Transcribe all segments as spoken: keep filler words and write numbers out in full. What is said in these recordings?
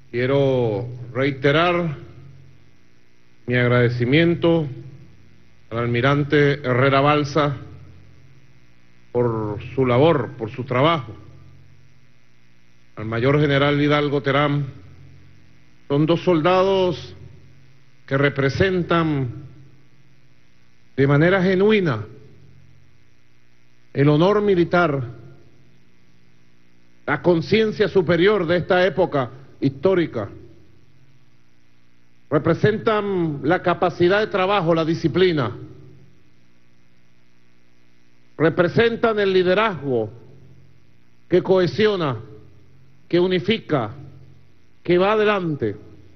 Quiero reiterar mi agradecimiento al almirante Herrera Balsa por su labor, por su trabajo, al mayor general Hidalgo Terán. Son dos soldados que representan de manera genuina el honor militar, la conciencia superior de esta época histórica. Representan la capacidad de trabajo, la disciplina. Representan el liderazgo que cohesiona, que unifica, que va adelante.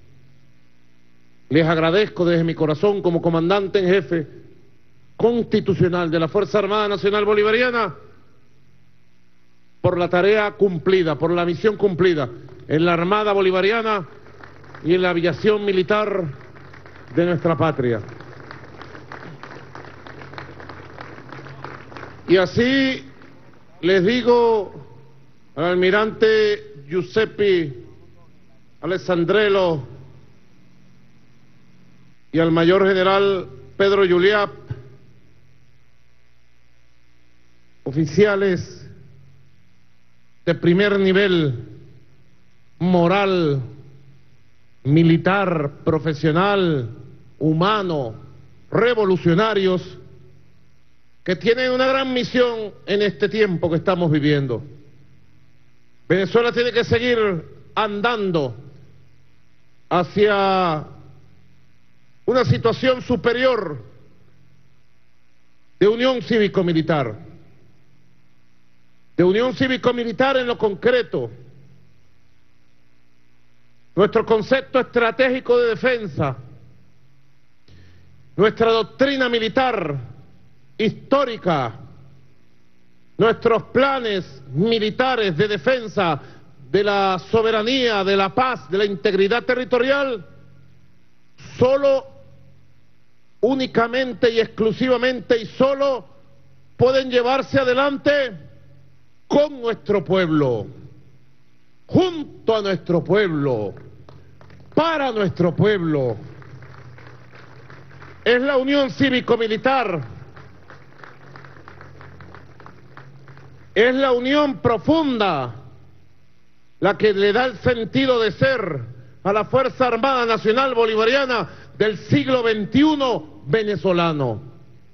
Les agradezco desde mi corazón como comandante en jefe constitucional de la Fuerza Armada Nacional Bolivariana por la tarea cumplida, por la misión cumplida en la Armada Bolivariana y en la aviación militar de nuestra patria. Y así les digo al almirante Giuseppe Alessandrello y al mayor general Pedro Juliap, oficiales de primer nivel, moral, militar, profesional, humano, revolucionarios, que tienen una gran misión en este tiempo que estamos viviendo. Venezuela tiene que seguir andando hacia una situación superior de unión cívico-militar, de unión cívico-militar en lo concreto. Nuestro concepto estratégico de defensa, nuestra doctrina militar histórica, nuestros planes militares de defensa de la soberanía, de la paz, de la integridad territorial, solo, únicamente y exclusivamente y solo pueden llevarse adelante con nuestro pueblo, junto a nuestro pueblo, para nuestro pueblo. Es la unión cívico-militar, es la unión profunda la que le da el sentido de ser a la Fuerza Armada Nacional Bolivariana del siglo veintiuno venezolano,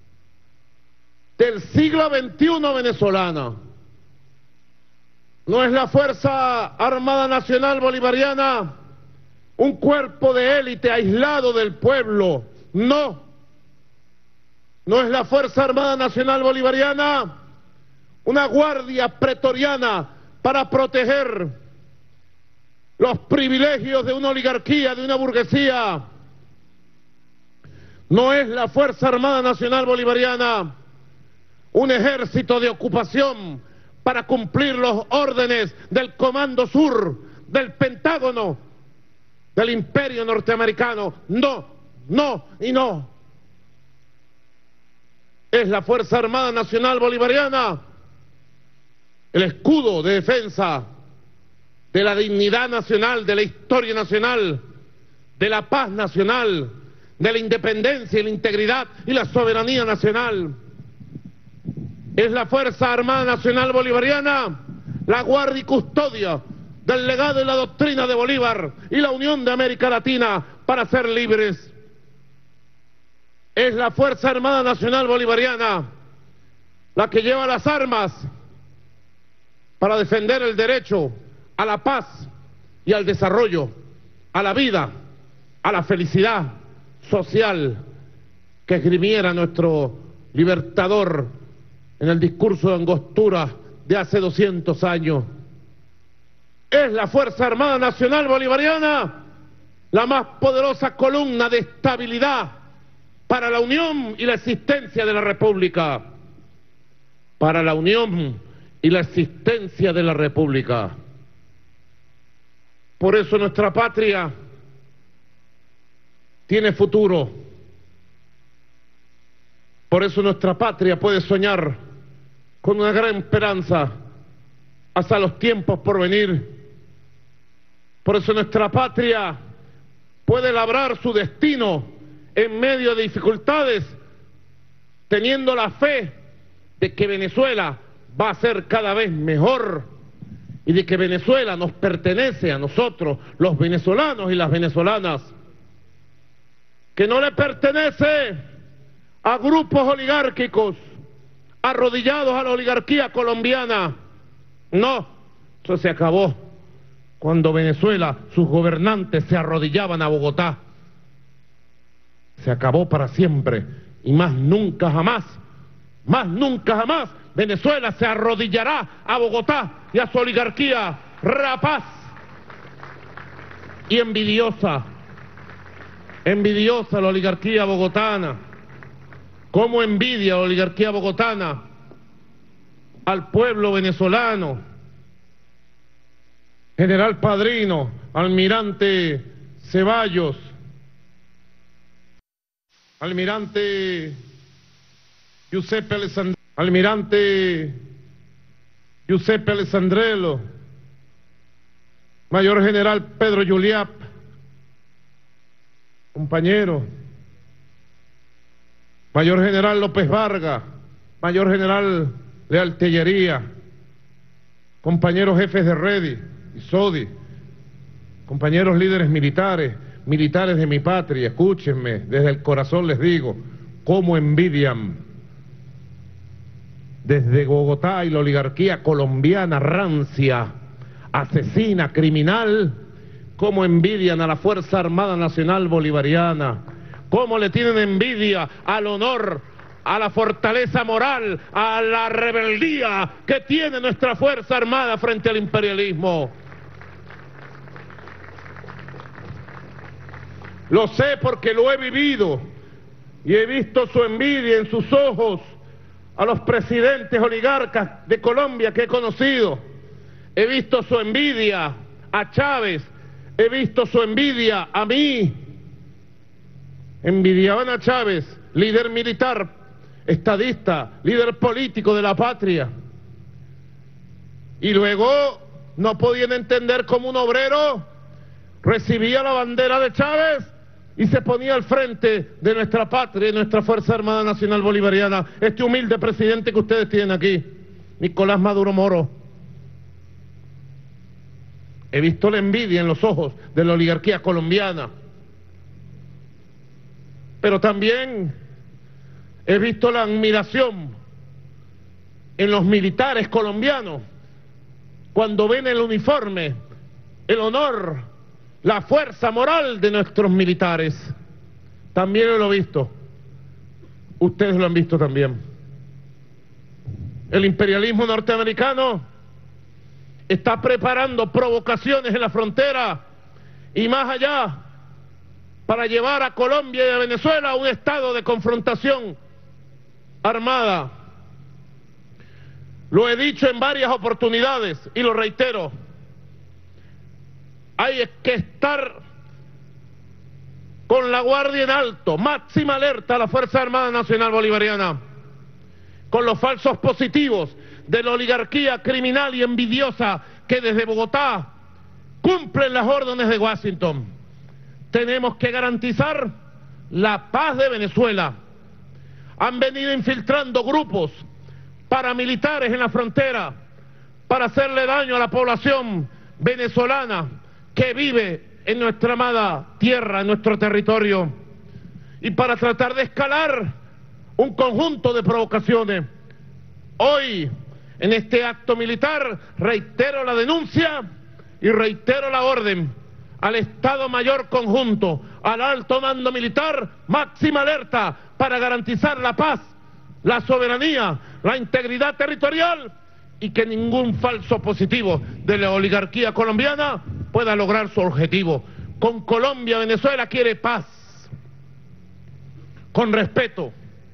del siglo veintiuno venezolana. No es la Fuerza Armada Nacional Bolivariana un cuerpo de élite aislado del pueblo, no. No es la Fuerza Armada Nacional Bolivariana una guardia pretoriana para proteger los privilegios de una oligarquía, de una burguesía. No es la Fuerza Armada Nacional Bolivariana un ejército de ocupación para cumplir los órdenes del Comando Sur, del Pentágono, del Imperio Norteamericano. No, no y no. Es la Fuerza Armada Nacional Bolivariana el escudo de defensa de la dignidad nacional, de la historia nacional, de la paz nacional, de la independencia y la integridad y la soberanía nacional. Es la Fuerza Armada Nacional Bolivariana la guardia y custodia del legado y la doctrina de Bolívar y la unión de América Latina para ser libres. Es la Fuerza Armada Nacional Bolivariana la que lleva las armas para defender el derecho a la paz y al desarrollo, a la vida, a la felicidad social que esgrimiera nuestro libertador en el discurso de Angostura de hace doscientos años. Es la Fuerza Armada Nacional Bolivariana la más poderosa columna de estabilidad para la unión y la existencia de la República, para la unión y la existencia de la República. Por eso nuestra patria tiene futuro. Por eso nuestra patria puede soñar con una gran esperanza hasta los tiempos por venir. Por eso nuestra patria puede labrar su destino en medio de dificultades, teniendo la fe de que Venezuela va a ser cada vez mejor y de que Venezuela nos pertenece a nosotros, los venezolanos y las venezolanas, que no le pertenece a grupos oligárquicos arrodillados a la oligarquía colombiana. No, eso se acabó cuando Venezuela, sus gobernantes se arrodillaban a Bogotá. Se acabó para siempre y más nunca jamás, más nunca jamás Venezuela se arrodillará a Bogotá y a su oligarquía rapaz y envidiosa, envidiosa la oligarquía bogotana. ¿Cómo envidia la oligarquía bogotana al pueblo venezolano? General Padrino, almirante Ceballos, almirante Giuseppe Alessandrello, almirante Giuseppe Alessandrello, mayor general Pedro Juliap, compañero, mayor general López Vargas, mayor general Leal Tellería, compañeros jefes de Redi y Sodi, compañeros líderes militares, militares de mi patria, escúchenme, desde el corazón les digo, cómo envidian desde Bogotá y la oligarquía colombiana rancia, asesina, criminal, cómo envidian a la Fuerza Armada Nacional Bolivariana, cómo le tienen envidia al honor, a la fortaleza moral, a la rebeldía que tiene nuestra Fuerza Armada frente al imperialismo. Lo sé porque lo he vivido y he visto su envidia en sus ojos a los presidentes oligarcas de Colombia que he conocido. He visto su envidia a Chávez, he visto su envidia a mí. Envidiaban a Chávez, líder militar, estadista, líder político de la patria. Y luego no podían entender cómo un obrero recibía la bandera de Chávez y se ponía al frente de nuestra patria y nuestra Fuerza Armada Nacional Bolivariana, este humilde presidente que ustedes tienen aquí, Nicolás Maduro Moro. He visto la envidia en los ojos de la oligarquía colombiana, pero también he visto la admiración en los militares colombianos cuando ven el uniforme, el honor, la fuerza moral de nuestros militares. También lo he visto. Ustedes lo han visto también. El imperialismo norteamericano está preparando provocaciones en la frontera y más allá para llevar a Colombia y a Venezuela a un estado de confrontación armada. Lo he dicho en varias oportunidades y lo reitero. Hay que estar con la guardia en alto, máxima alerta a la Fuerza Armada Nacional Bolivariana, con los falsos positivos de la oligarquía criminal y envidiosa que desde Bogotá cumplen las órdenes de Washington. Tenemos que garantizar la paz de Venezuela. Han venido infiltrando grupos paramilitares en la frontera para hacerle daño a la población venezolana que vive en nuestra amada tierra, en nuestro territorio, y para tratar de escalar un conjunto de provocaciones. Hoy, en este acto militar, reitero la denuncia y reitero la orden al Estado Mayor Conjunto, al Alto Mando Militar, máxima alerta para garantizar la paz, la soberanía, la integridad territorial y que ningún falso positivo de la oligarquía colombiana pueda lograr su objetivo. Con Colombia, Venezuela quiere paz, con respeto,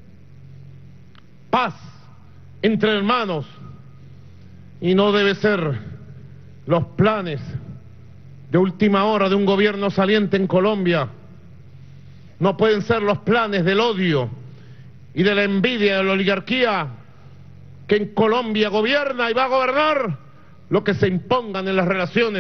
paz entre hermanos, y no debe ser los planes de última hora de un gobierno saliente en Colombia, no pueden ser los planes del odio y de la envidia de la oligarquía que en Colombia gobierna y va a gobernar lo que se impongan en las relaciones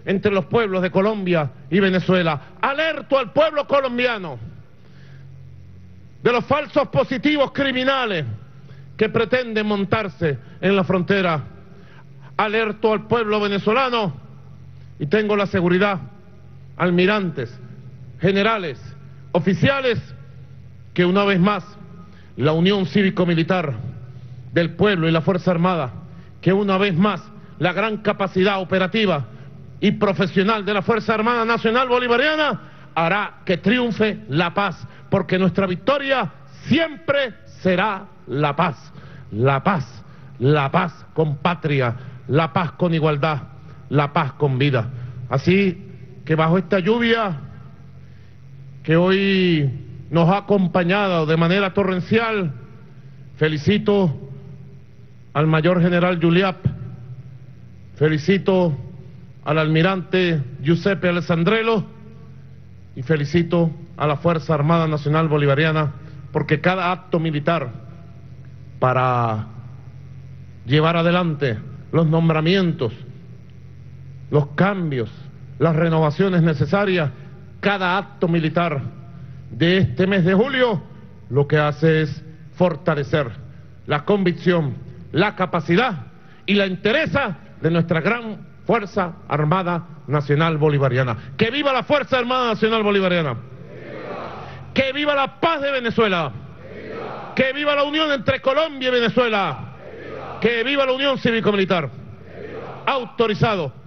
entre los pueblos de Colombia y Venezuela. Alerto al pueblo colombiano de los falsos positivos criminales que pretenden montarse en la frontera. Alerto al pueblo venezolano y tengo la seguridad, almirantes, generales, oficiales, que una vez más la unión cívico-militar del pueblo y la Fuerza Armada, que una vez más la gran capacidad operativa y profesional de la Fuerza Armada Nacional Bolivariana hará que triunfe la paz, porque nuestra victoria siempre será la paz, la paz, la paz con patria, la paz con igualdad, la paz con vida. Así que bajo esta lluvia que hoy nos ha acompañado de manera torrencial, felicito al mayor general Juliap, felicito al almirante Giuseppe Alessandrello y felicito a la Fuerza Armada Nacional Bolivariana, porque cada acto militar para llevar adelante los nombramientos, los cambios, las renovaciones necesarias, cada acto militar de este mes de julio lo que hace es fortalecer la convicción, la capacidad y la entereza de nuestra gran Fuerza Armada Nacional Bolivariana. ¡Que viva la Fuerza Armada Nacional Bolivariana! ¡Viva! ¡Que viva la paz de Venezuela! ¡Viva! ¡Que viva la unión entre Colombia y Venezuela! ¡Viva! ¡Que viva la unión cívico-militar! Autorizado